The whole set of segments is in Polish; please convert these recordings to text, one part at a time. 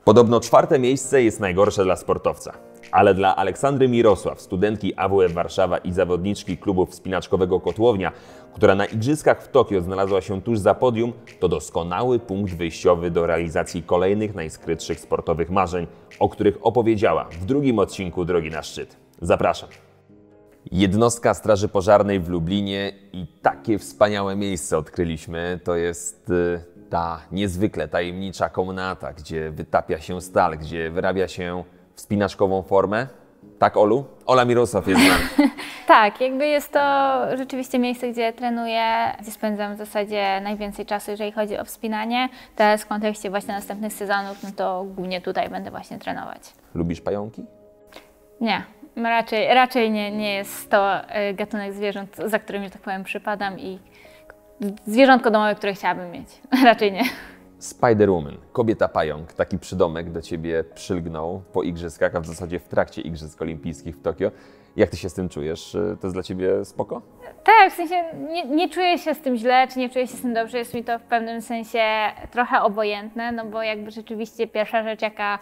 Podobno 4. miejsce jest najgorsze dla sportowca. Ale dla Aleksandry Mirosław, studentki AWF Warszawa i zawodniczki klubu wspinaczkowego Kotłownia, która na Igrzyskach w Tokio znalazła się tuż za podium, to doskonały punkt wyjściowy do realizacji kolejnych najskrytszych sportowych marzeń, o których opowiedziała w drugim odcinku Drogi na szczyt. Zapraszam. Jednostka Straży Pożarnej w Lublinie i takie wspaniałe miejsce odkryliśmy. To jest ta niezwykle tajemnicza komnata, gdzie wytapia się stal, gdzie wyrabia się wspinaczkową formę. Tak, Olu? Ola Mirosław jest z nami. Tak, jakby jest to rzeczywiście miejsce, gdzie trenuję, gdzie spędzam w zasadzie najwięcej czasu, jeżeli chodzi o wspinanie. Teraz w kontekście właśnie następnych sezonów, no to głównie tutaj będę właśnie trenować. Lubisz pająki? Nie, raczej nie jest to gatunek zwierząt, za którym, że tak powiem, przypadam i zwierzątko domowe, które chciałabym mieć. Raczej nie. Spider-Woman, kobieta pająk, taki przydomek do ciebie przylgnął po igrzyskach, a w zasadzie w trakcie Igrzysk Olimpijskich w Tokio. Jak ty się z tym czujesz? To jest dla ciebie spoko? Tak, w sensie nie czuję się z tym źle, czy nie czuję się z tym dobrze, jest mi to w pewnym sensie trochę obojętne, no bo jakby rzeczywiście pierwsza rzecz, jaka,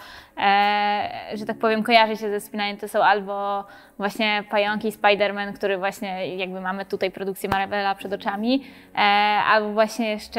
że tak powiem, kojarzy się ze wspinaniem, to są albo właśnie pająki, Spider-Man, który właśnie jakby mamy tutaj produkcję Marvela przed oczami, albo właśnie jeszcze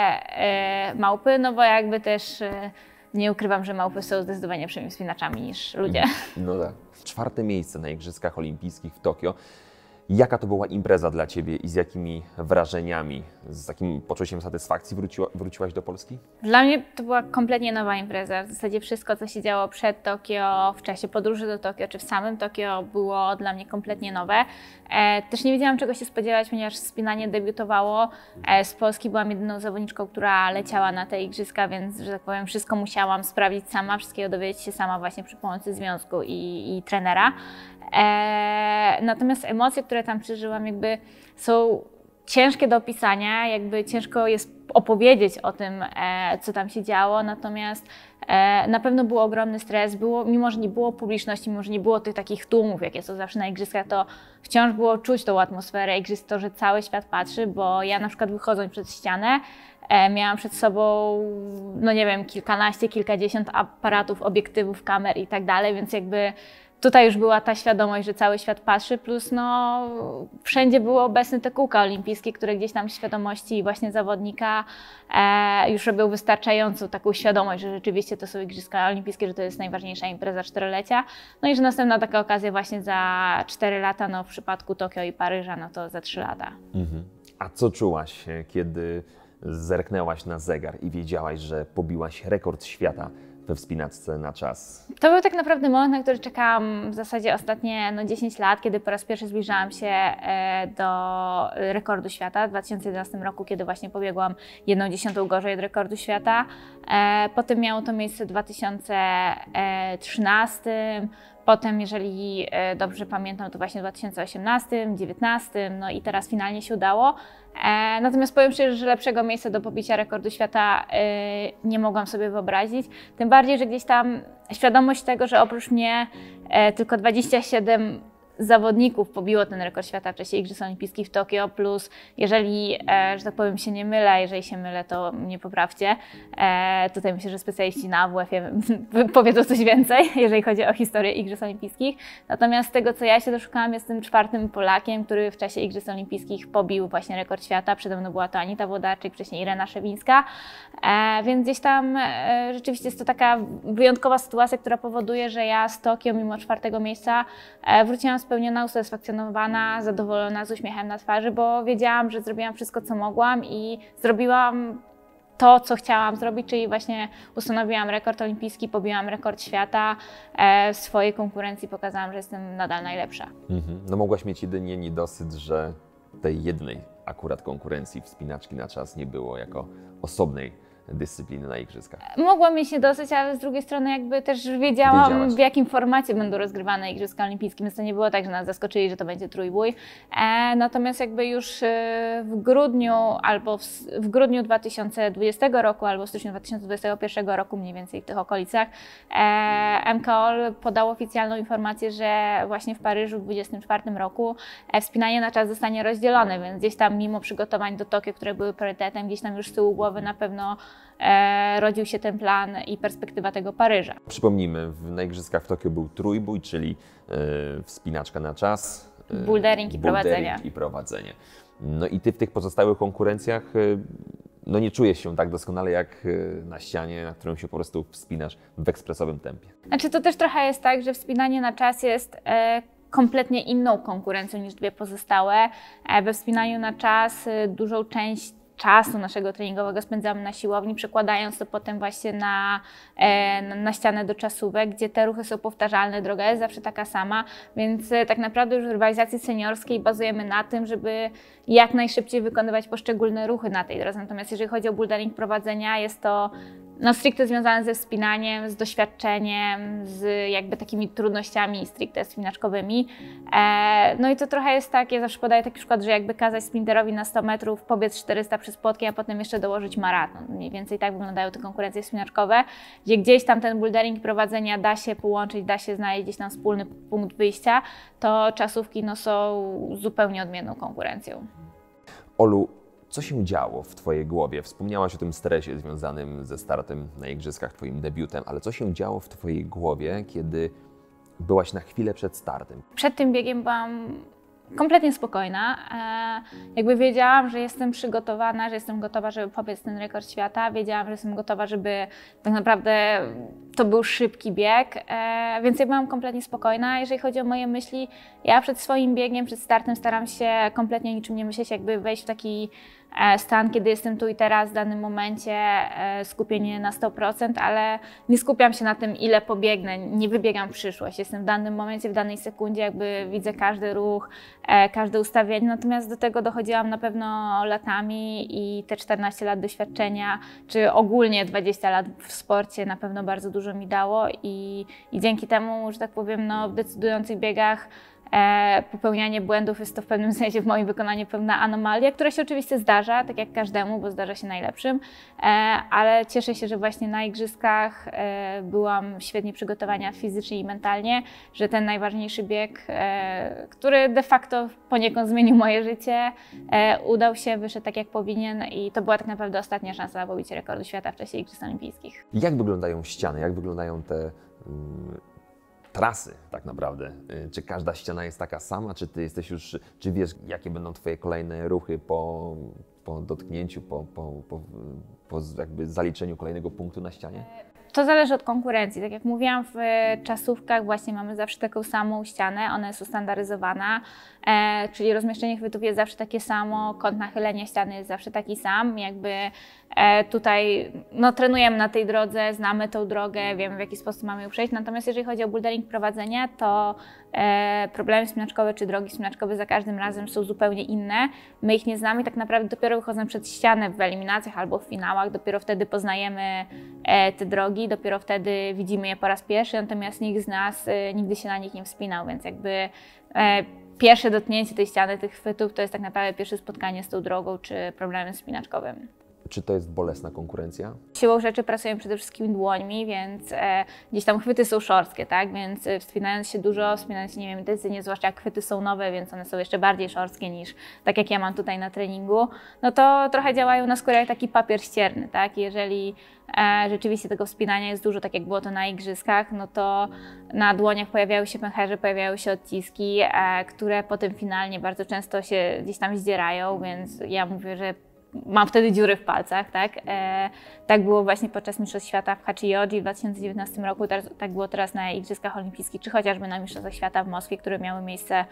małpy, no bo jakby też nie ukrywam, że małpy są zdecydowanie lepszymi wspinaczami niż ludzie. No tak. 4. miejsce na Igrzyskach Olimpijskich w Tokio. Jaka to była impreza dla ciebie i z jakimi wrażeniami, z jakim poczuciem satysfakcji wróciłaś do Polski? Dla mnie to była kompletnie nowa impreza. W zasadzie wszystko, co się działo przed Tokio, w czasie podróży do Tokio, czy w samym Tokio, było dla mnie kompletnie nowe. Też nie wiedziałam, czego się spodziewać, ponieważ wspinanie debiutowało. Z Polski byłam jedyną zawodniczką, która leciała na te igrzyska, więc, że tak powiem, wszystko musiałam sprawdzić sama, wszystkiego dowiedzieć się sama właśnie przy pomocy związku i trenera. Natomiast emocje, które tam przeżyłam, jakby są ciężkie do opisania, jakby ciężko jest opowiedzieć o tym, co tam się działo, natomiast na pewno był ogromny stres, mimo że nie było publiczności, mimo że nie było tych takich tłumów, jakie są zawsze na igrzyskach, to wciąż było czuć tą atmosferę igrzysk, to, że cały świat patrzy, bo ja na przykład wychodząc przed ścianę, miałam przed sobą, no nie wiem, kilkanaście, kilkadziesiąt aparatów, obiektywów, kamer i tak dalej, więc jakby tutaj już była ta świadomość, że cały świat patrzy, plus no wszędzie były obecne te kółka olimpijskie, które gdzieś tam w świadomości właśnie zawodnika już robią wystarczającą taką świadomość, że rzeczywiście to są Igrzyska Olimpijskie, że to jest najważniejsza impreza 4-lecia. No i że następna taka okazja właśnie za 4 lata, no w przypadku Tokio i Paryża, no to za 3 lata. Mhm. A co czułaś, kiedy zerknęłaś na zegar i wiedziałaś, że pobiłaś rekord świata we wspinaczce na czas? To był tak naprawdę moment, na który czekałam w zasadzie ostatnie 10 lat, kiedy po raz pierwszy zbliżałam się do rekordu świata w 2011 roku, kiedy właśnie pobiegłam 1/10 gorzej od rekordu świata. Potem miało to miejsce w 2013. Potem, jeżeli dobrze pamiętam, to właśnie w 2018, 2019, no i teraz finalnie się udało. Natomiast powiem szczerze, że lepszego miejsca do pobicia rekordu świata nie mogłam sobie wyobrazić. Tym bardziej, że gdzieś tam świadomość tego, że oprócz mnie tylko 27 zawodników pobiło ten rekord świata w czasie Igrzysk Olimpijskich w Tokio, plus jeżeli, że tak powiem, się nie mylę, jeżeli się mylę, to mnie poprawcie. Tutaj myślę, że specjaliści na AWF-ie powiedzą coś więcej, jeżeli chodzi o historię Igrzysk Olimpijskich. Natomiast z tego, co ja się doszukałam, jestem 4. Polakiem, który w czasie Igrzysk Olimpijskich pobił właśnie rekord świata. Przede mną była to Anita Włodarczyk, wcześniej Irena Szewińska. Więc gdzieś tam rzeczywiście jest to taka wyjątkowa sytuacja, która powoduje, że ja z Tokio, mimo 4. miejsca, wróciłam spełniona, usatysfakcjonowana, zadowolona, z uśmiechem na twarzy, bo wiedziałam, że zrobiłam wszystko, co mogłam i zrobiłam to, co chciałam zrobić, czyli właśnie ustanowiłam rekord olimpijski, pobiłam rekord świata. W swojej konkurencji pokazałam, że jestem nadal najlepsza. No mogłaś mieć jedynie niedosyt, że tej jednej akurat konkurencji wspinaczki na czas nie było jako osobnej dyscypliny na igrzyskach. Mogłam mieć niedosyć, ale z drugiej strony jakby też wiedziałam, w jakim formacie będą rozgrywane Igrzyska Olimpijskie, więc to nie było tak, że nas zaskoczyli, że to będzie trójbój. Natomiast jakby już w grudniu albo w grudniu 2020 roku albo w styczniu 2021 roku, mniej więcej w tych okolicach, MKOL podał oficjalną informację, że właśnie w Paryżu w 2024 roku wspinanie na czas zostanie rozdzielone, więc gdzieś tam mimo przygotowań do Tokio, które były priorytetem, gdzieś tam już z tyłu głowy na pewno rodził się ten plan i perspektywa tego Paryża. Przypomnijmy, na Igrzyskach w Tokio był trójbój, czyli wspinaczka na czas, bouldering i prowadzenie. No i ty w tych pozostałych konkurencjach no nie czujesz się tak doskonale jak na ścianie, na którą się po prostu wspinasz w ekspresowym tempie. Znaczy to też trochę jest tak, że wspinanie na czas jest kompletnie inną konkurencją niż dwie pozostałe. We wspinaniu na czas dużą część czasu naszego treningowego spędzamy na siłowni, przekładając to potem właśnie na ścianę do czasówek, gdzie te ruchy są powtarzalne, droga jest zawsze taka sama, więc tak naprawdę już w rywalizacji seniorskiej bazujemy na tym, żeby jak najszybciej wykonywać poszczególne ruchy na tej drodze. Natomiast jeżeli chodzi o bouldering prowadzenia, jest to stricte związane ze wspinaniem, z doświadczeniem, z jakby takimi trudnościami stricte wspinaczkowymi. No i to trochę jest tak, ja zawsze podaję taki przykład, że jakby kazać sprinterowi na 100 metrów pobiec 400 przez płotki, a potem jeszcze dołożyć maraton. Mniej więcej tak wyglądają te konkurencje wspinaczkowe, gdzie gdzieś tam ten bouldering prowadzenia da się połączyć, da się znaleźć gdzieś tam wspólny punkt wyjścia, to czasówki są zupełnie odmienną konkurencją. Olu, co się działo w Twojej głowie? Wspomniałaś o tym stresie związanym ze startem na Igrzyskach, Twoim debiutem, ale co się działo w Twojej głowie, kiedy byłaś na chwilę przed startem? Przed tym biegiem byłam kompletnie spokojna. Jakby wiedziałam, że jestem przygotowana, że jestem gotowa, żeby pobiec ten rekord świata. Wiedziałam, że jestem gotowa, żeby tak naprawdę to był szybki bieg, więc ja byłam kompletnie spokojna. Jeżeli chodzi o moje myśli, ja przed swoim biegiem, przed startem staram się kompletnie o niczym nie myśleć, jakby wejść w taki stan, kiedy jestem tu i teraz, w danym momencie, skupienie na 100%, ale nie skupiam się na tym, ile pobiegnę, nie wybiegam w przyszłość. Jestem w danym momencie, w danej sekundzie, jakby widzę każdy ruch, każde ustawienie, natomiast do tego dochodziłam na pewno latami i te 14 lat doświadczenia, czy ogólnie 20 lat w sporcie na pewno bardzo dużo mi dało i dzięki temu, że tak powiem, w decydujących biegach popełnianie błędów jest to w pewnym sensie w moim wykonaniu pewna anomalia, która się oczywiście zdarza, tak jak każdemu, bo zdarza się najlepszym, ale cieszę się, że właśnie na Igrzyskach byłam świetnie przygotowana fizycznie i mentalnie, że ten najważniejszy bieg, który de facto poniekąd zmienił moje życie, udał się, wyszedł tak jak powinien i to była tak naprawdę ostatnia szansa na pobicie rekordu świata w czasie Igrzysk Olimpijskich. Jak wyglądają ściany, jak wyglądają te trasy tak naprawdę? Czy każda ściana jest taka sama, czy ty jesteś już, czy wiesz, jakie będą twoje kolejne ruchy po dotknięciu, po jakby zaliczeniu kolejnego punktu na ścianie? To zależy od konkurencji. Tak jak mówiłam, w czasówkach właśnie mamy zawsze taką samą ścianę, ona jest ustandaryzowana, czyli rozmieszczenie chwytów jest zawsze takie samo, kąt nachylenia ściany jest zawsze taki sam, jakby tutaj trenujemy na tej drodze, znamy tą drogę, wiemy w jaki sposób mamy ją przejść, natomiast jeżeli chodzi o bouldering prowadzenia, to problemy wspinaczkowe czy drogi wspinaczkowe za każdym razem są zupełnie inne. My ich nie znamy i tak naprawdę dopiero wychodząc przed ścianę w eliminacjach albo w finałach, dopiero wtedy poznajemy te drogi, dopiero wtedy widzimy je po raz pierwszy, natomiast nikt z nas nigdy się na nich nie wspinał, więc jakby pierwsze dotknięcie tej ściany, tych chwytów, to jest tak naprawdę pierwsze spotkanie z tą drogą czy problemem wspinaczkowym. Czy to jest bolesna konkurencja? Siłą rzeczy pracujemy przede wszystkim dłońmi, więc gdzieś tam chwyty są szorstkie, tak? Więc wspinając się dużo, wspinając się, nie wiem, intensywnie, zwłaszcza jak chwyty są nowe, więc one są jeszcze bardziej szorstkie niż tak jak ja mam tutaj na treningu, no to trochę działają na skórę jak taki papier ścierny, tak? Jeżeli rzeczywiście tego wspinania jest dużo, tak jak było to na Igrzyskach, no to na dłoniach pojawiały się pęcherze, pojawiały się odciski, które potem finalnie bardzo często się gdzieś tam zdzierają, więc ja mówię, że mam wtedy dziury w palcach, tak? Tak było właśnie podczas Mistrzostw Świata w Hachioji w 2019 roku, tak było teraz na Igrzyskach Olimpijskich, czy chociażby na Mistrzostwach Świata w Moskwie, które miały miejsce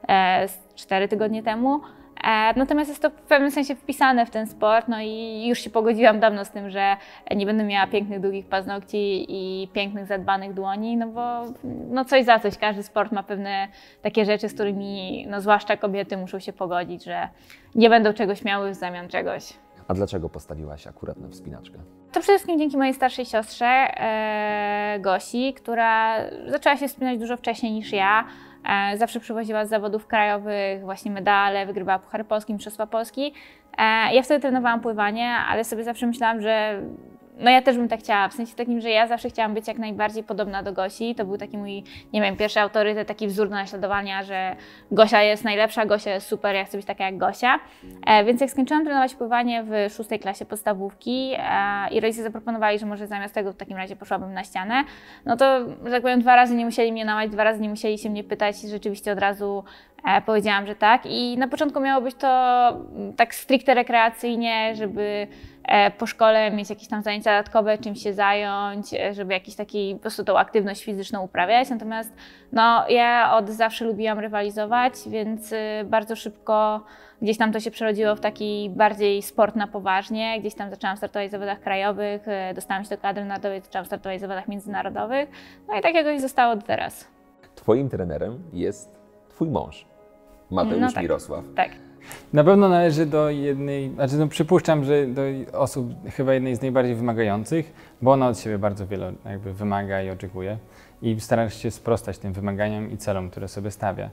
4 tygodnie temu. Natomiast jest to w pewnym sensie wpisane w ten sport, no i już się pogodziłam dawno z tym, że nie będę miała pięknych, długich paznokci i pięknych, zadbanych dłoni, no bo coś za coś, każdy sport ma pewne takie rzeczy, z którymi zwłaszcza kobiety muszą się pogodzić, że nie będą czegoś miały w zamian czegoś. A dlaczego postawiłaś akurat na wspinaczkę? To przede wszystkim dzięki mojej starszej siostrze, Gosi, która zaczęła się wspinać dużo wcześniej niż ja. Zawsze przywoziła z zawodów krajowych właśnie medale, wygrywała Puchary Polski, Mistrzostwa Polski. Ja wtedy trenowałam pływanie, ale sobie zawsze myślałam, że no ja też bym tak chciała, w sensie takim, że ja zawsze chciałam być jak najbardziej podobna do Gosi. To był taki mój, nie wiem, pierwszy autorytet, taki wzór do naśladowania, że Gosia jest najlepsza, Gosia jest super, ja chcę być taka jak Gosia. Więc jak skończyłam trenować pływanie w 6. klasie podstawówki i rodzice zaproponowali, że może zamiast tego w takim razie poszłabym na ścianę, no to, że tak powiem, 2 razy nie musieli mnie namawiać, 2 razy nie musieli się mnie pytać i rzeczywiście od razu powiedziałam, że tak. I na początku miało być to tak stricte rekreacyjnie, żeby po szkole mieć jakieś tam zajęcia dodatkowe, czymś się zająć, żeby jakiś taki po prostu tą aktywność fizyczną uprawiać. Natomiast no, ja od zawsze lubiłam rywalizować, więc bardzo szybko gdzieś tam to się przerodziło w taki bardziej sport na poważnie. Gdzieś tam zaczęłam startować w zawodach krajowych, dostałam się do kadry narodowej, zaczęłam startować w zawodach międzynarodowych. No i tak jakoś zostało do teraz. Twoim trenerem jest twój mąż, Mateusz No tak. Mirosław. Tak. Na pewno należy do jednej, znaczy no przypuszczam, że do osób chyba jednej z najbardziej wymagających, bo ona od siebie bardzo wiele jakby wymaga i oczekuje i stara się sprostać tym wymaganiom i celom, które sobie stawia.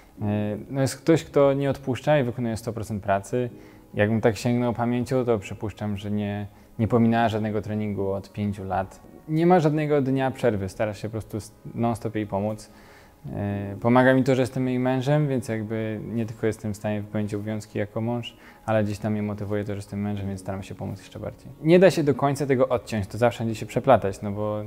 No jest ktoś, kto nie odpuszcza i wykonuje 100% pracy. Jakbym tak sięgnął pamięcią, to przypuszczam, że nie pominęła żadnego treningu od 5 lat. Nie ma żadnego dnia przerwy, stara się po prostu non-stop jej pomóc. Pomaga mi to, że jestem jej mężem, więc jakby nie tylko jestem w stanie wypełnić obowiązki jako mąż, ale gdzieś tam mnie motywuje to, że jestem mężem, więc staram się pomóc jeszcze bardziej. Nie da się do końca tego odciąć, to zawsze będzie się przeplatać, no bo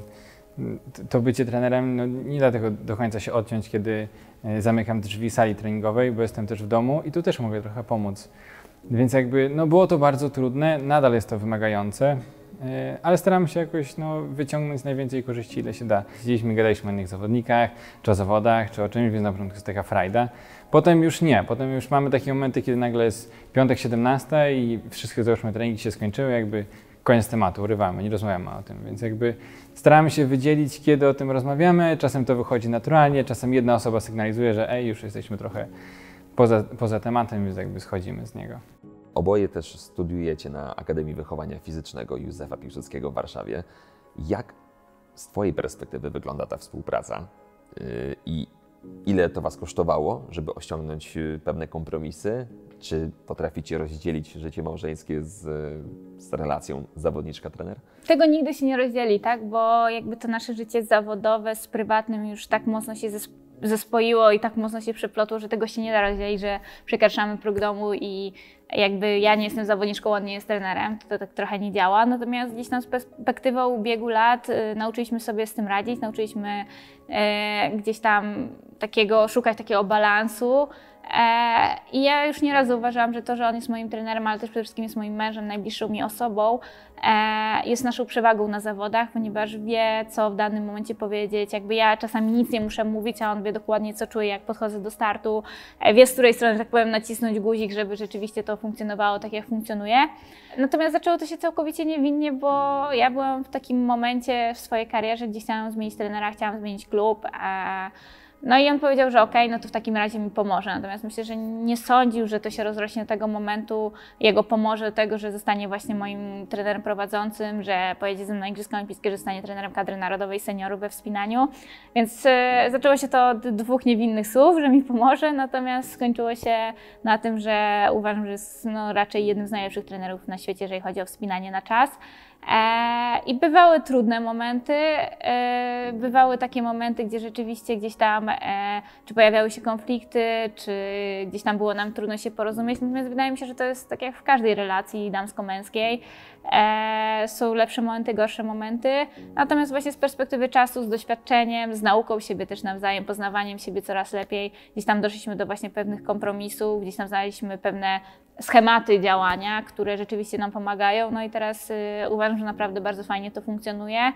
to bycie trenerem, no nie da tego do końca się odciąć, kiedy zamykam drzwi sali treningowej, bo jestem też w domu i tu też mogę trochę pomóc. Więc jakby, no było to bardzo trudne, nadal jest to wymagające, ale staram się jakoś wyciągnąć najwięcej korzyści, ile się da. Siedzieliśmy, gadaliśmy o innych zawodnikach, czy o zawodach, czy o czymś, więc na początku jest taka frajda. Potem już nie, potem już mamy takie momenty, kiedy nagle jest piątek 17 i wszystkie załóżmy treningi się skończyły, jakby koniec tematu, urywamy, nie rozmawiamy o tym, więc jakby staramy się wydzielić, kiedy o tym rozmawiamy, czasem to wychodzi naturalnie, czasem jedna osoba sygnalizuje, że już jesteśmy trochę poza tematem, więc jakby schodzimy z niego. Oboje też studiujecie na Akademii Wychowania Fizycznego Józefa Piłsudskiego w Warszawie. Jak z twojej perspektywy wygląda ta współpraca i ile to was kosztowało, żeby osiągnąć pewne kompromisy? Czy potraficie rozdzielić życie małżeńskie z relacją zawodniczka-trener? Tego nigdy się nie rozdzieli, tak? Bo jakby to nasze życie zawodowe z prywatnym już tak mocno się zespoiło i tak mocno się przeplotło, że tego się nie da rozdzielić, że przekraczamy próg domu i jakby ja nie jestem zawodniczką, on nie jest trenerem, to tak trochę nie działa. Natomiast gdzieś tam z perspektywą biegu lat nauczyliśmy sobie z tym radzić, nauczyliśmy gdzieś tam szukać takiego balansu. I ja już nieraz zauważyłam, że to, że on jest moim trenerem, ale też przede wszystkim jest moim mężem, najbliższą mi osobą, jest naszą przewagą na zawodach, ponieważ wie, co w danym momencie powiedzieć. Jakby ja czasami nic nie muszę mówić, a on wie dokładnie, co czuję, jak podchodzę do startu. Wie, z której strony, tak powiem, nacisnąć guzik, żeby rzeczywiście to funkcjonowało tak, jak funkcjonuje. Natomiast zaczęło to się całkowicie niewinnie, bo ja byłam w takim momencie w swojej karierze, gdzie chciałam zmienić trenera, chciałam zmienić klub. No i on powiedział, że okej, no to w takim razie mi pomoże. Natomiast myślę, że nie sądził, że to się rozrośnie do tego momentu, jego pomoże do tego, że zostanie właśnie moim trenerem prowadzącym, że pojedzie ze mną na Igrzyska Olimpijskie, że zostanie trenerem kadry narodowej seniorów we wspinaniu. Więc zaczęło się to od 2 niewinnych słów, że mi pomoże, natomiast skończyło się na tym, że uważam, że jest raczej jednym z najlepszych trenerów na świecie, jeżeli chodzi o wspinanie na czas. I bywały trudne momenty, bywały takie momenty, gdzie rzeczywiście gdzieś tam czy pojawiały się konflikty, czy gdzieś tam było nam trudno się porozumieć, natomiast wydaje mi się, że to jest tak jak w każdej relacji damsko-męskiej. Są lepsze momenty, gorsze momenty, natomiast właśnie z perspektywy czasu, z doświadczeniem, z nauką siebie też nawzajem, poznawaniem siebie coraz lepiej, gdzieś tam doszliśmy do właśnie pewnych kompromisów, gdzieś tam znaleźliśmy pewne schematy działania, które rzeczywiście nam pomagają, no i teraz uważam, że naprawdę bardzo fajnie to funkcjonuje,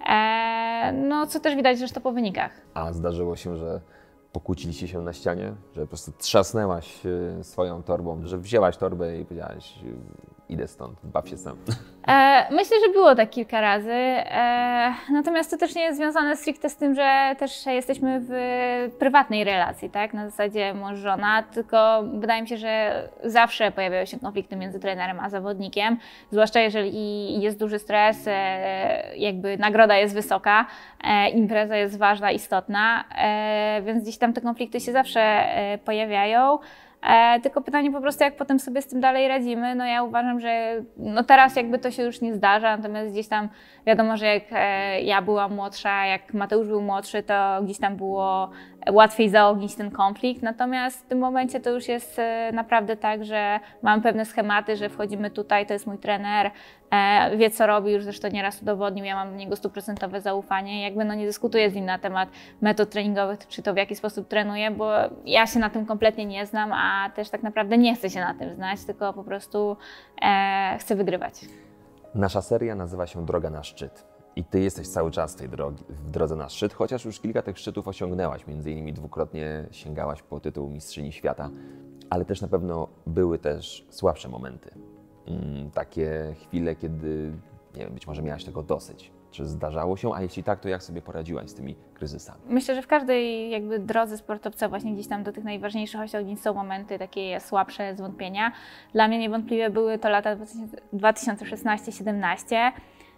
co też widać zresztą po wynikach. A zdarzyło się, że pokłóciliście się na ścianie, że po prostu trzasnęłaś swoją torbą, że wzięłaś torbę i powiedziałaś: idę stąd, baw się sam. Myślę, że było tak kilka razy, natomiast to też nie jest związane stricte z tym, że też jesteśmy w prywatnej relacji, tak? Na zasadzie mąż-żona, tylko wydaje mi się, że zawsze pojawiają się konflikty między trenerem a zawodnikiem, zwłaszcza jeżeli jest duży stres, jakby nagroda jest wysoka, impreza jest ważna, istotna, więc gdzieś tam te konflikty się zawsze pojawiają. Tylko pytanie po prostu, jak potem sobie z tym dalej radzimy. No ja uważam, że no teraz jakby to się już nie zdarza, natomiast gdzieś tam wiadomo, że jak ja byłam młodsza, jak Mateusz był młodszy, to gdzieś tam było łatwiej zaognić ten konflikt. Natomiast w tym momencie to już jest naprawdę tak, że mamy pewne schematy, że wchodzimy tutaj, to jest mój trener, wie co robi, już zresztą nieraz udowodnił, ja mam do niego 100% zaufanie. Jakby no nie dyskutuję z nim na temat metod treningowych, czy to w jaki sposób trenuje, bo ja się na tym kompletnie nie znam, a też tak naprawdę nie chcę się na tym znać, tylko po prostu chcę wygrywać. Nasza seria nazywa się Droga na szczyt. I Ty jesteś cały czas w drodze na szczyt, chociaż już kilka tych szczytów osiągnęłaś. Między innymi dwukrotnie sięgałaś po tytuł Mistrzyni Świata, ale też na pewno były też słabsze momenty. Takie chwile, kiedy, nie wiem, być może miałaś tego dosyć. Czy zdarzało się, a jeśli tak, to jak sobie poradziłaś z tymi kryzysami? Myślę, że w każdej jakby drodze sportowca właśnie gdzieś tam do tych najważniejszych osiągnięć są momenty takie słabsze, zwątpienia. Dla mnie niewątpliwie były to lata 2016-17.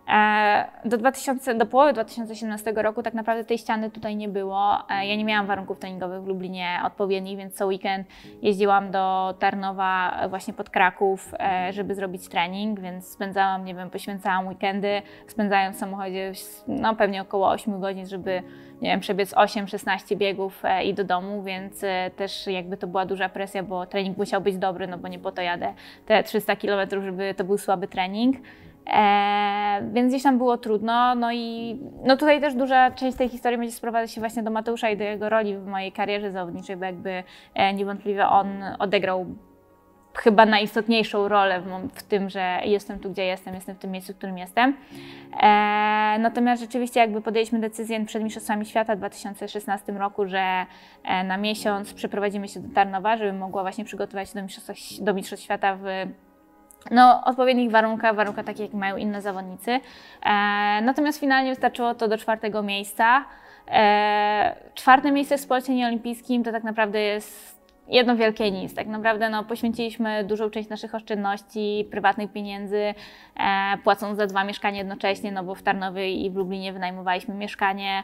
Do połowy 2018 roku tak naprawdę tej ściany tutaj nie było. Ja nie miałam warunków treningowych w Lublinie odpowiednich, więc co weekend jeździłam do Tarnowa właśnie pod Kraków, żeby zrobić trening, więc spędzałam, nie wiem, poświęcałam weekendy, spędzając w samochodzie no pewnie około 8 godzin, żeby, nie wiem, przebiec 8-16 biegów i do domu, więc też jakby to była duża presja, bo trening musiał być dobry, no bo nie po to jadę te 300 km, żeby to był słaby trening. Więc gdzieś tam było trudno, no i no tutaj też duża część tej historii będzie sprowadzać się właśnie do Mateusza i do jego roli w mojej karierze zawodniczej, bo jakby niewątpliwie on odegrał chyba najistotniejszą rolę w tym, że jestem tu, gdzie jestem w tym miejscu, w którym jestem. Natomiast rzeczywiście jakby podjęliśmy decyzję przed Mistrzostwami Świata w 2016 roku, że na miesiąc przeprowadzimy się do Tarnowa, żebym mogła właśnie przygotować się do Mistrzostw Świata w odpowiednich warunkach takich, jak mają inne zawodnicy. Natomiast finalnie wystarczyło to do 4. miejsca. 4. miejsce w sporcie nieolimpijskim to tak naprawdę jest jedno wielkie nic. Tak naprawdę poświęciliśmy dużą część naszych oszczędności, prywatnych pieniędzy, płacąc za 2 mieszkania jednocześnie, no bo w Tarnowie i w Lublinie wynajmowaliśmy mieszkanie,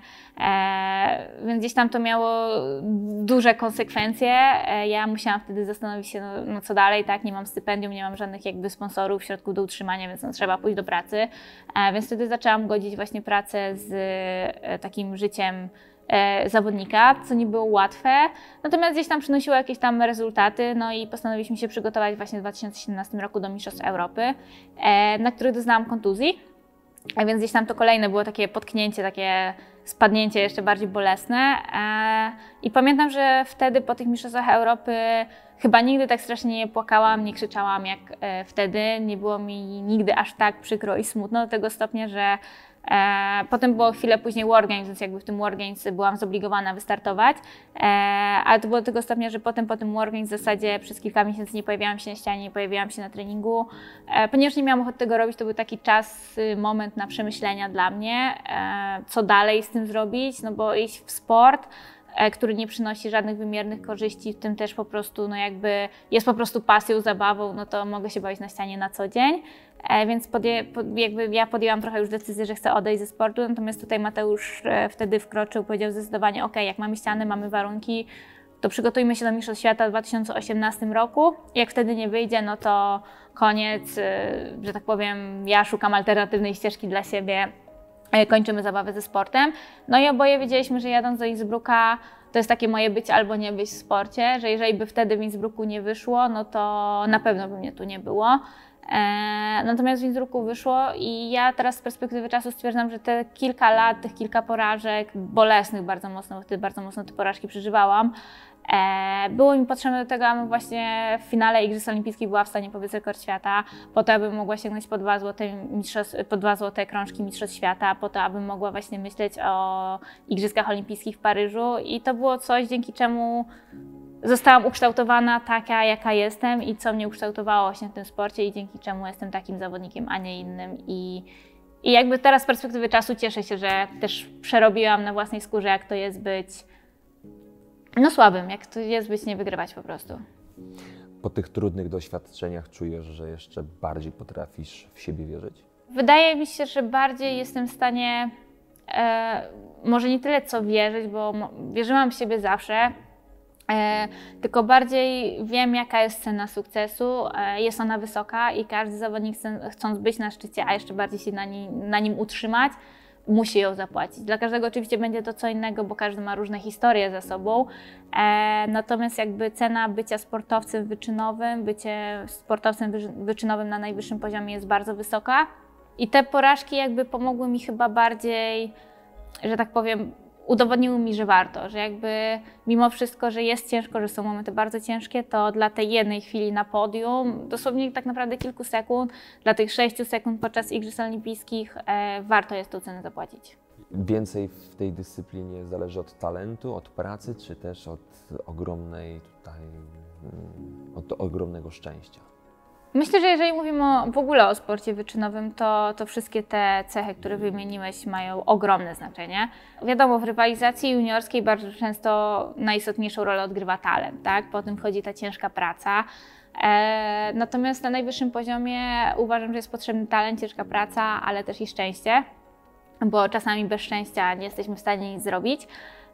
więc gdzieś tam to miało duże konsekwencje. Ja musiałam wtedy zastanowić się, no co dalej, tak, nie mam stypendium, nie mam żadnych jakby sponsorów, środków do utrzymania, więc trzeba pójść do pracy. Więc wtedy zaczęłam godzić właśnie pracę z takim życiem zawodnika, co nie było łatwe, natomiast gdzieś tam przynosiło jakieś tam rezultaty, no i postanowiliśmy się przygotować właśnie w 2017 roku do Mistrzostw Europy, na których doznałam kontuzji, a więc gdzieś tam to kolejne było takie potknięcie, takie spadnięcie jeszcze bardziej bolesne i pamiętam, że wtedy po tych Mistrzostwach Europy chyba nigdy tak strasznie nie płakałam, nie krzyczałam jak wtedy, nie było mi nigdy aż tak przykro i smutno do tego stopnia, że potem było chwilę później War Games, więc jakby w tym War Games byłam zobligowana wystartować, ale to było do tego stopnia, że potem po tym War Games w zasadzie przez kilka miesięcy nie pojawiałam się na ścianie, nie pojawiałam się na treningu, ponieważ nie miałam ochoty tego robić, to był taki czas, moment na przemyślenia dla mnie, co dalej z tym zrobić, no bo iść w sport, który nie przynosi żadnych wymiernych korzyści, w tym też po prostu jakby jest po prostu pasją, zabawą, no to mogę się bawić na ścianie na co dzień. Więc jakby ja podjęłam trochę już decyzję, że chcę odejść ze sportu, natomiast tutaj Mateusz wtedy wkroczył, powiedział zdecydowanie, ok, jak mamy ściany, mamy warunki, to przygotujmy się do Mistrzostw Świata w 2018 roku. Jak wtedy nie wyjdzie, no to koniec, że tak powiem, ja szukam alternatywnej ścieżki dla siebie, kończymy zabawę ze sportem. No i oboje wiedzieliśmy, że jadąc do Innsbrucka, to jest takie moje być albo nie być w sporcie, że jeżeli by wtedy w Innsbrucku nie wyszło, no to na pewno by mnie tu nie było. Natomiast w Innsbrucku wyszło i ja teraz z perspektywy czasu stwierdzam, że te kilka lat, tych kilka porażek, bolesnych bardzo mocno, bo bardzo mocno te porażki przeżywałam, było mi potrzebne do tego, abym właśnie w finale Igrzysk Olimpijskich była w stanie pobiec rekord świata, po to, abym mogła sięgnąć po 2 złote krążki Mistrzostw Świata, po to, abym mogła właśnie myśleć o Igrzyskach Olimpijskich w Paryżu i to było coś, dzięki czemu zostałam ukształtowana taka, jaka jestem i co mnie ukształtowało właśnie w tym sporcie i dzięki czemu jestem takim zawodnikiem, a nie innym. I jakby teraz z perspektywy czasu cieszę się, że też przerobiłam na własnej skórze, jak to jest być słabym, jak to jest być nie wygrywać po prostu. Po tych trudnych doświadczeniach czujesz, że jeszcze bardziej potrafisz w siebie wierzyć? Wydaje mi się, że bardziej jestem w stanie, może nie tyle co wierzyć, bo wierzyłam w siebie zawsze, Tylko bardziej wiem, jaka jest cena sukcesu, jest ona wysoka i każdy zawodnik chcąc być na szczycie, a jeszcze bardziej się na nim utrzymać, musi ją zapłacić. Dla każdego oczywiście będzie to co innego, bo każdy ma różne historie za sobą, natomiast jakby cena bycia sportowcem wyczynowym na najwyższym poziomie jest bardzo wysoka i te porażki jakby pomogły mi chyba bardziej, że tak powiem, udowodniły mi, że warto, że jakby mimo wszystko, że jest ciężko, że są momenty bardzo ciężkie, to dla tej jednej chwili na podium, dosłownie tak naprawdę kilku sekund, dla tych 6 sekund podczas Igrzysk Olimpijskich warto jest tą cenę zapłacić. Więcej w tej dyscyplinie zależy od talentu, od pracy, czy też od ogromnego szczęścia? Myślę, że jeżeli mówimy w ogóle o sporcie wyczynowym, to wszystkie te cechy, które wymieniłeś, mają ogromne znaczenie. Wiadomo, w rywalizacji juniorskiej bardzo często najistotniejszą rolę odgrywa talent, tak? Potem wchodzi ta ciężka praca. Natomiast na najwyższym poziomie uważam, że jest potrzebny talent, ciężka praca, ale też i szczęście, bo czasami bez szczęścia nie jesteśmy w stanie nic zrobić.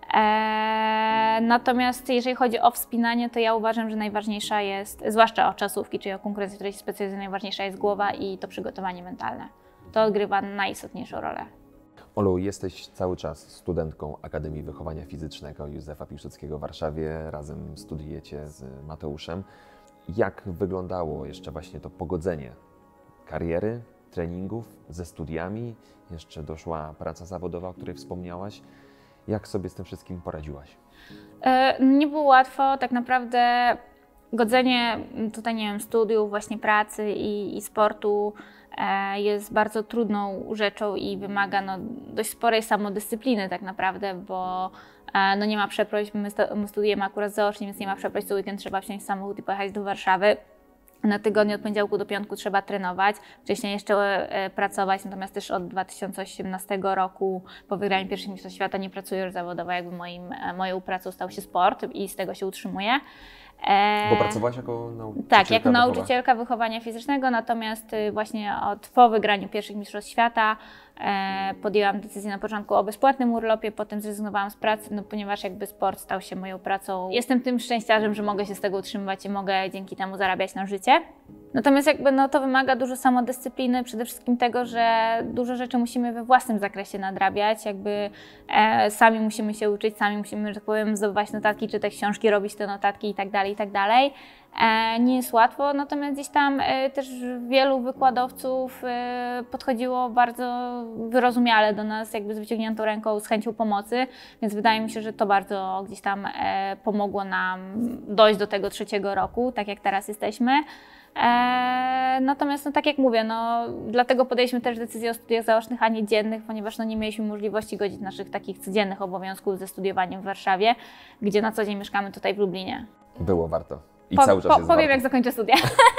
Natomiast jeżeli chodzi o wspinanie, to ja uważam, że najważniejsza jest, zwłaszcza o czasówki, czyli o konkurencję, w której się specjalizuje, najważniejsza jest głowa i to przygotowanie mentalne. To odgrywa najistotniejszą rolę. Olu, jesteś cały czas studentką Akademii Wychowania Fizycznego Józefa Piłsudskiego w Warszawie, razem studiujecie z Mateuszem. Jak wyglądało jeszcze właśnie to pogodzenie kariery, treningów ze studiami? Jeszcze doszła praca zawodowa, o której wspomniałaś. Jak sobie z tym wszystkim poradziłaś? Nie było łatwo, tak naprawdę godzenie tutaj, nie wiem, studiów, właśnie pracy i sportu jest bardzo trudną rzeczą i wymaga dość sporej samodyscypliny tak naprawdę, bo nie ma przeproś, my studiujemy akurat zaocznie, więc nie ma przeproś, co weekend trzeba wsiąść w samochód i pojechać do Warszawy. Na tygodniu od poniedziałku do piątku trzeba trenować, wcześniej jeszcze pracować, natomiast też od 2018 roku po wygraniu pierwszych mistrzostw świata nie pracuję już zawodowo, jakby moją pracą stał się sport i z tego się utrzymuję. Bo pracowałaś jako nauczycielka? Tak, jako nauczycielka wychowania fizycznego, natomiast właśnie po wygraniu pierwszych mistrzostw świata podjęłam decyzję na początku o bezpłatnym urlopie, potem zrezygnowałam z pracy, ponieważ jakby sport stał się moją pracą. Jestem tym szczęściarzem, że mogę się z tego utrzymywać i mogę dzięki temu zarabiać na życie. Natomiast jakby to wymaga dużo samodyscypliny, przede wszystkim tego, że dużo rzeczy musimy we własnym zakresie nadrabiać, jakby sami musimy się uczyć, sami musimy, że tak powiem, zdobywać notatki, czytać książki, robić te notatki i tak dalej, i tak dalej. Nie jest łatwo, natomiast gdzieś tam też wielu wykładowców podchodziło bardzo wyrozumiale do nas, jakby z wyciągniętą ręką, z chęcią pomocy, więc wydaje mi się, że to bardzo gdzieś tam pomogło nam dojść do tego 3. roku, tak jak teraz jesteśmy. Natomiast tak jak mówię, dlatego podjęliśmy też decyzję o studiach zaocznych, a nie dziennych, ponieważ nie mieliśmy możliwości godzić naszych takich codziennych obowiązków ze studiowaniem w Warszawie, gdzie na co dzień mieszkamy tutaj w Lublinie. Było warto. I cały czas jest powiem, warto. jak zakończę studia.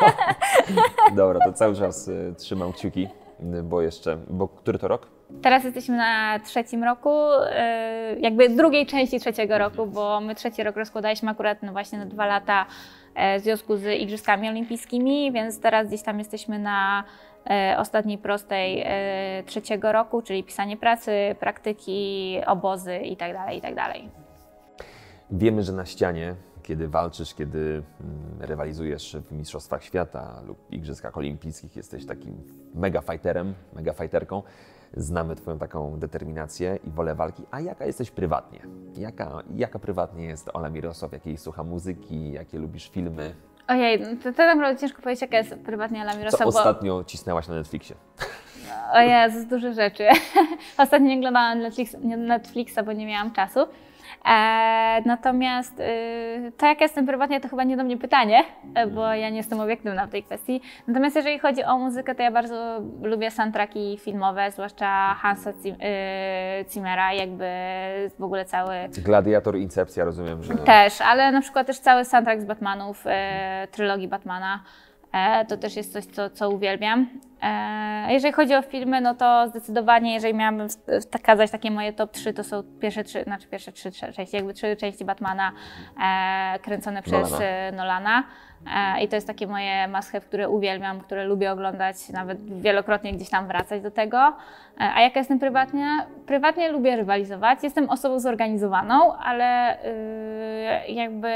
Dobra, to cały czas trzymam kciuki, bo który to rok? Teraz jesteśmy na 3. roku, jakby drugiej części 3. roku, bo my 3. rok rozkładaliśmy akurat właśnie na 2 lata w związku z Igrzyskami Olimpijskimi, więc teraz gdzieś tam jesteśmy na ostatniej prostej 3. roku, czyli pisanie pracy, praktyki, obozy itd., itd. Wiemy, że na ścianie, kiedy walczysz, kiedy rywalizujesz w Mistrzostwach Świata lub Igrzyskach Olimpijskich, jesteś takim mega fighterem, mega fighterką. Znamy Twoją taką determinację i wolę walki. A jaka jesteś prywatnie? Jaka prywatnie jest Ola Mirosław? Jakiej słucha muzyki? Jakie lubisz filmy? Ojej, to naprawdę ciężko powiedzieć, jaka jest prywatnie Ola Mirosław. Co ostatnio cisnęłaś na Netflixie? O Jezus, dużo rzeczy. Ostatnio nie oglądałam Netflixa, bo nie miałam czasu. Natomiast to, jak jestem prywatnie, to chyba nie do mnie pytanie, bo ja nie jestem obiektywna w tej kwestii. Natomiast jeżeli chodzi o muzykę, to ja bardzo lubię soundtracki filmowe, zwłaszcza Hansa Zimmera, jakby w ogóle cały... Gladiator, Incepcja, rozumiem, że... Też, ale na przykład też cały soundtrack z Batmanów, trylogii Batmana. To też jest coś, co uwielbiam. Jeżeli chodzi o filmy, no to zdecydowanie, jeżeli miałabym wskazać takie moje top 3, to są pierwsze trzy części, jakby 3 części Batmana kręcone przez Nolana. I to jest takie moje must have, które uwielbiam, które lubię oglądać, nawet wielokrotnie gdzieś tam wracać do tego. A jaka jestem prywatnie? Prywatnie lubię rywalizować. Jestem osobą zorganizowaną, ale jakby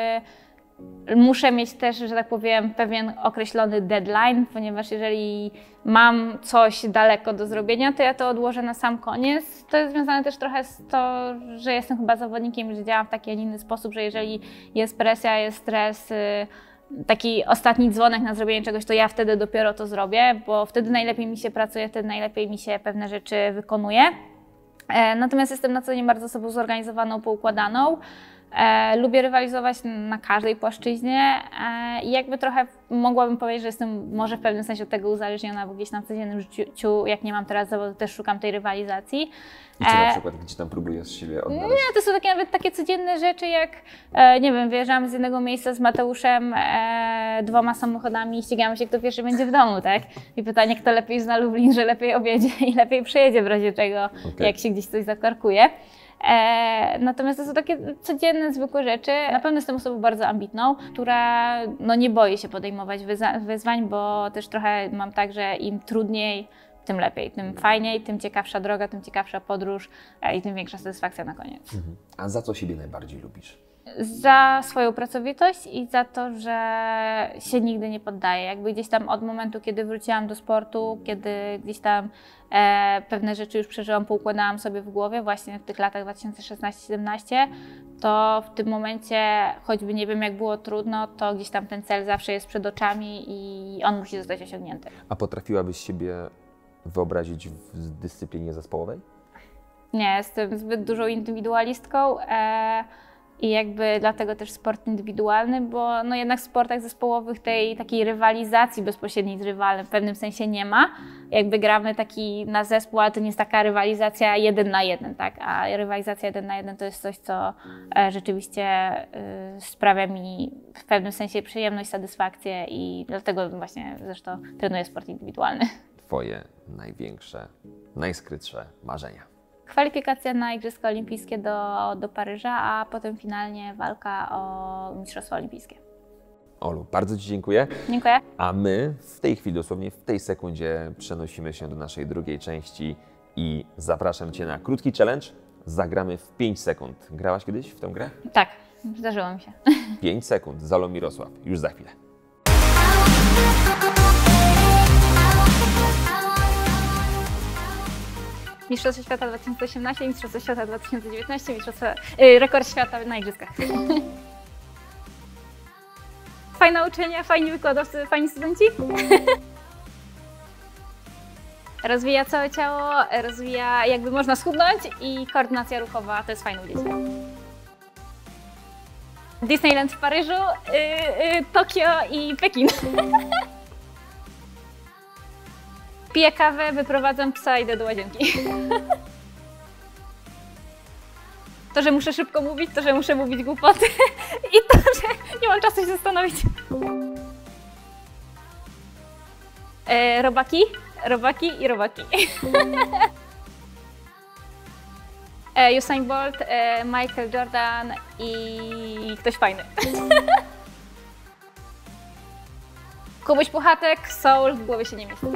muszę mieć też, że tak powiem, pewien określony deadline, ponieważ jeżeli mam coś daleko do zrobienia, to ja to odłożę na sam koniec. To jest związane też trochę z to, że jestem chyba zawodnikiem, że działam w taki, a nie inny sposób, że jeżeli jest presja, jest stres, taki ostatni dzwonek na zrobienie czegoś, to ja wtedy dopiero to zrobię, bo wtedy najlepiej mi się pracuje, wtedy najlepiej mi się pewne rzeczy wykonuje. Natomiast jestem na co dzień bardzo osobą zorganizowaną, poukładaną. Lubię rywalizować na każdej płaszczyźnie i jakby trochę mogłabym powiedzieć, że jestem może w pewnym sensie od tego uzależniona, bo gdzieś tam w codziennym życiu, jak nie mam teraz zawodu, też szukam tej rywalizacji. I co na przykład, gdzie tam próbujesz siebie odnaleźć? Nie, to są takie nawet takie codzienne rzeczy, jak nie wiem, wyjeżdżamy z jednego miejsca z Mateuszem 2 samochodami i ścigamy się, kto pierwszy będzie w domu, tak? I pytanie, kto lepiej zna Lublin, że lepiej objedzie i lepiej przejedzie w razie czego, jak się gdzieś coś zakorkuje. Natomiast to są takie codzienne, zwykłe rzeczy. Na pewno jestem osobą bardzo ambitną, która no, nie boi się podejmować wyzwań, bo też trochę mam tak, że im trudniej, tym lepiej, tym fajniej, tym ciekawsza droga, tym ciekawsza podróż i tym większa satysfakcja na koniec. A za co siebie najbardziej lubisz? Za swoją pracowitość i za to, że się nigdy nie poddaję. Jakby gdzieś tam od momentu, kiedy wróciłam do sportu, kiedy gdzieś tam pewne rzeczy już przeżyłam, poukładałam sobie w głowie właśnie w tych latach 2016-17, to w tym momencie, choćby nie wiem jak było trudno, to gdzieś tam ten cel zawsze jest przed oczami i on musi zostać osiągnięty. A potrafiłabyś siebie wyobrazić w dyscyplinie zespołowej? Nie, jestem zbyt dużą indywidualistką. I jakby dlatego też sport indywidualny, bo no jednak w sportach zespołowych tej takiej rywalizacji bezpośredniej z rywalem w pewnym sensie nie ma. Jakby gramy taki na zespół, ale to nie jest taka rywalizacja 1 na 1, tak? A rywalizacja 1 na 1 to jest coś, co rzeczywiście sprawia mi w pewnym sensie przyjemność, satysfakcję i dlatego właśnie zresztą trenuję sport indywidualny. Twoje największe, najskrytsze marzenia? Kwalifikacja na Igrzyska Olimpijskie do Paryża, a potem finalnie walka o Mistrzostwa Olimpijskie. Olu, bardzo Ci dziękuję. Dziękuję. A my w tej chwili, dosłownie w tej sekundzie przenosimy się do naszej drugiej części i zapraszam Cię na krótki challenge. Zagramy w 5 sekund. Grałaś kiedyś w tę grę? Tak, zdarzyło mi się. 5 sekund. Zalo Mirosław. Już za chwilę. Mistrzostwa Świata 2018, Mistrzostwa Świata 2019, rekord świata na Igrzyskach. Fajna uczelnia, fajni wykładowcy, fajni studenci. Rozwija całe ciało, rozwija jakby można schudnąć i koordynacja ruchowa to jest fajne u dzieci. Disneyland w Paryżu, Tokio i Pekin. Piję kawę, wyprowadzam psa, idę do łazienki. To, że muszę szybko mówić, to, że muszę mówić głupoty i to, że nie mam czasu się zastanowić. Robaki, i robaki. Usain Bolt, Michael Jordan i ktoś fajny. Kubuś Puchatek, Soul, w głowie się nie mieści.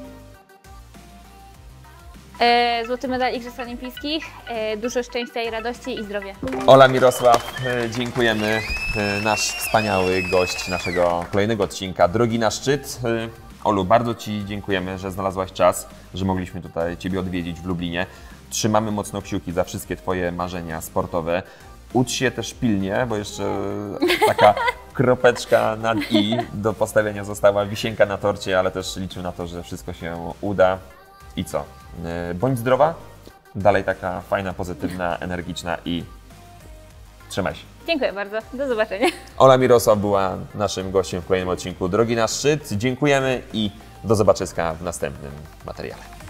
Złoty medal Igrzysk Olimpijskich, dużo szczęścia i radości i zdrowia. Ola Mirosław, dziękujemy. Nasz wspaniały gość naszego kolejnego odcinka Drogi na szczyt. Olu, bardzo Ci dziękujemy, że znalazłaś czas, że mogliśmy tutaj Ciebie odwiedzić w Lublinie. Trzymamy mocno kciuki za wszystkie Twoje marzenia sportowe. Ucz się też pilnie, bo jeszcze taka kropeczka nad i do postawienia została, wisienka na torcie, ale też liczę na to, że wszystko się uda. I co? Bądź zdrowa, dalej taka fajna, pozytywna, energiczna i trzymaj się. Dziękuję bardzo, do zobaczenia. Ola Mirosław była naszym gościem w kolejnym odcinku Drogi na szczyt. Dziękujemy i do zobaczyska w następnym materiale.